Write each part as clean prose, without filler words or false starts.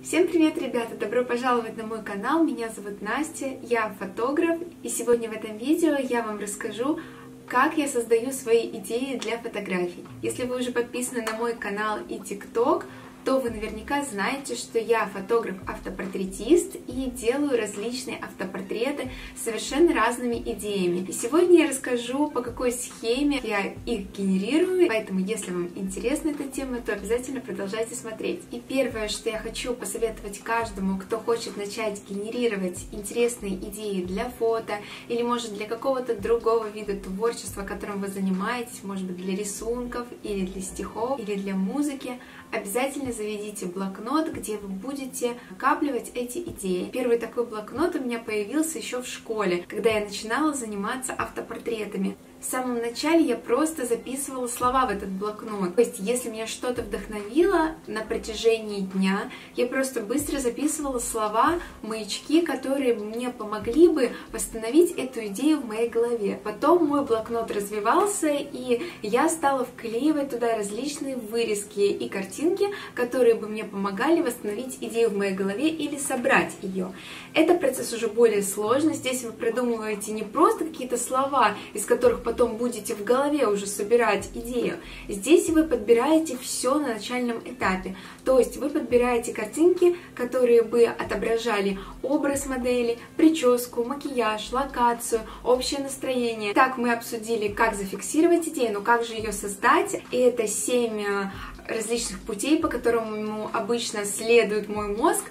Всем привет, ребята! Добро пожаловать на мой канал, меня зовут Настя, я фотограф, и сегодня в этом видео я вам расскажу, как я создаю свои идеи для фотографий. Если вы уже подписаны на мой канал и ТикТок, то вы наверняка знаете, что я фотограф-автопортретист и делаю различные автопортреты с совершенно разными идеями. И сегодня я расскажу, по какой схеме я их генерирую, поэтому если вам интересна эта тема, то обязательно продолжайте смотреть. И первое, что я хочу посоветовать каждому, кто хочет начать генерировать интересные идеи для фото или, может, для какого-то другого вида творчества, которым вы занимаетесь, может быть, для рисунков или для стихов или для музыки, обязательно заведите блокнот, где вы будете накапливать эти идеи. Первый такой блокнот у меня появился еще в школе, когда я начинала заниматься автопортретами. В самом начале я просто записывала слова в этот блокнот. То есть, если меня что-то вдохновило на протяжении дня, я просто быстро записывала слова, маячки, которые мне помогли бы восстановить эту идею в моей голове. Потом мой блокнот развивался, и я стала вклеивать туда различные вырезки и картинки, которые бы мне помогали восстановить идею в моей голове или собрать ее. Это процесс уже более сложный. Здесь вы продумываете не просто какие-то слова, из которых потом будете в голове уже собирать идею. Здесь вы подбираете все на начальном этапе. То есть вы подбираете картинки, которые бы отображали образ модели, прическу, макияж, локацию, общее настроение. Так мы обсудили, как зафиксировать идею, но как же ее создать. И это 7 различных путей, по которым обычно следует мой мозг.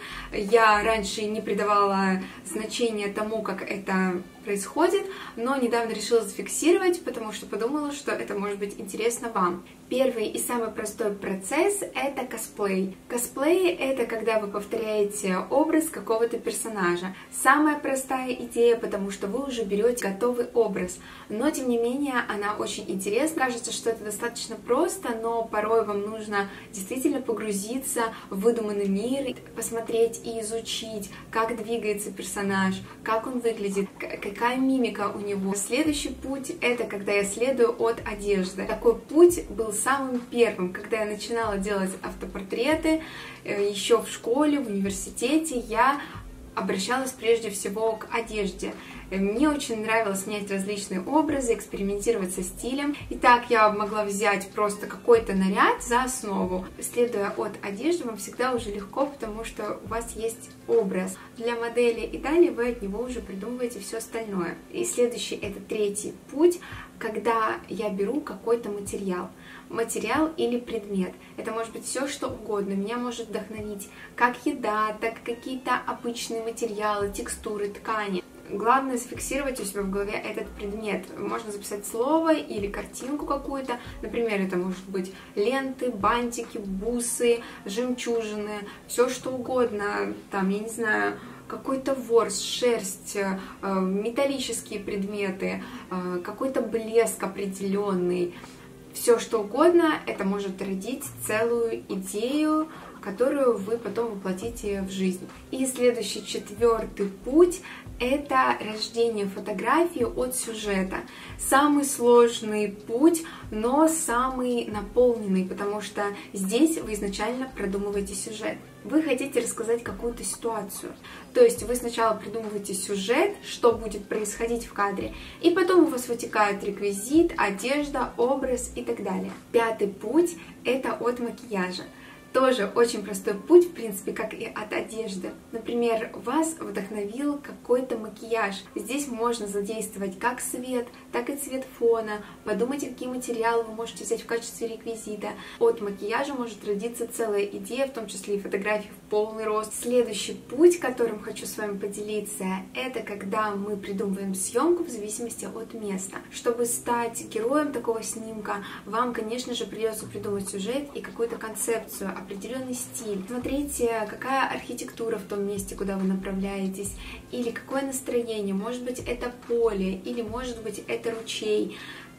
Я раньше не придавала значения тому, как это происходит, но недавно решила зафиксировать, потому что подумала, что это может быть интересно вам. Первый и самый простой процесс — это косплей. Косплей — это когда вы повторяете образ какого-то персонажа. Самая простая идея, потому что вы уже берете готовый образ, но тем не менее она очень интересна. Кажется, что это достаточно просто, но порой вам нужно действительно погрузиться в выдуманный мир, посмотреть и изучить, как двигается персонаж, как он выглядит, какая мимика у него. Следующий путь — это когда я следую от одежды. Такой путь был самым первым, когда я начинала делать автопортреты, еще в школе, в университете я обращалась прежде всего к одежде. Мне очень нравилось менять различные образы, экспериментировать со стилем. Итак, я могла взять просто какой-то наряд за основу. Следуя от одежды, вам всегда уже легко, потому что у вас есть образ для модели, и далее вы от него уже придумываете все остальное. И следующий — это третий путь, когда я беру какой-то материал или предмет. Это может быть все, что угодно. Меня может вдохновить как еда, так и какие-то обычные материалы, текстуры, ткани. Главное зафиксировать у себя в голове этот предмет. Можно записать слово или картинку какую-то. Например, это может быть ленты, бантики, бусы, жемчужины, все что угодно. Там, я не знаю, какой-то ворс, шерсть, металлические предметы, какой-то блеск определенный. Все что угодно, это может родить целую идею, которую вы потом воплотите в жизнь. И следующий, четвертый путь — это рождение фотографии от сюжета. Самый сложный путь, но самый наполненный, потому что здесь вы изначально продумываете сюжет. Вы хотите рассказать какую-то ситуацию. То есть вы сначала придумываете сюжет, что будет происходить в кадре, и потом у вас вытекает реквизит, одежда, образ и так далее. Пятый путь — это от макияжа. Тоже очень простой путь, в принципе, как и от одежды. Например, вас вдохновил какой-то макияж. Здесь можно задействовать как свет, так и цвет фона. Подумайте, какие материалы вы можете взять в качестве реквизита. От макияжа может родиться целая идея, в том числе и фотографии в полный рост. Следующий путь, которым хочу с вами поделиться, это когда мы придумываем съемку в зависимости от места. Чтобы стать героем такого снимка, вам, конечно же, придется придумать сюжет и какую-то концепцию, определенный стиль. Смотрите, какая архитектура в том месте, куда вы направляетесь, или какое настроение. Может быть, это поле, или может быть, это ручей.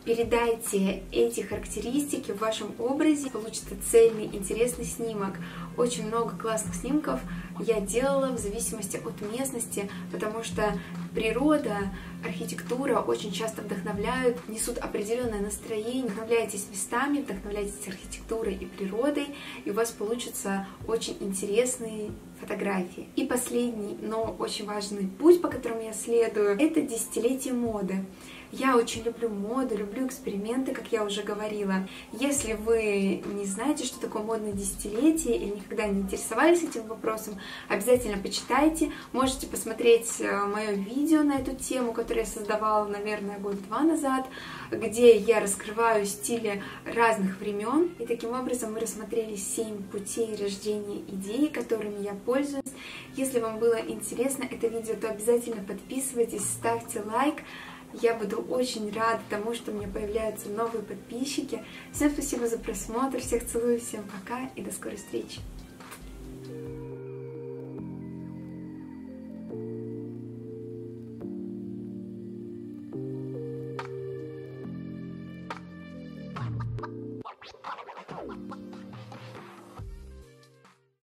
Передайте эти характеристики в вашем образе, получится цельный, интересный снимок. Очень много классных снимков я делала в зависимости от местности, потому что природа, архитектура очень часто вдохновляют, несут определенное настроение. Вдохновляйтесь местами, вдохновляйтесь архитектурой и природой, и у вас получатся очень интересные фотографии. И последний, но очень важный путь, по которому я следую, это десятилетие моды. Я очень люблю моду, люблю эксперименты, как я уже говорила. Если вы не знаете, что такое модное десятилетие или никогда не интересовались этим вопросом, обязательно почитайте. Можете посмотреть мое видео на эту тему, которое я создавала, наверное, год-два назад, где я раскрываю стили разных времен. И таким образом мы рассмотрели 7 путей рождения идей, которыми я пользуюсь. Если вам было интересно это видео, то обязательно подписывайтесь, ставьте лайк. Я буду очень рада тому, что у меня появляются новые подписчики. Всем спасибо за просмотр, всех целую, всем пока и до скорой встречи.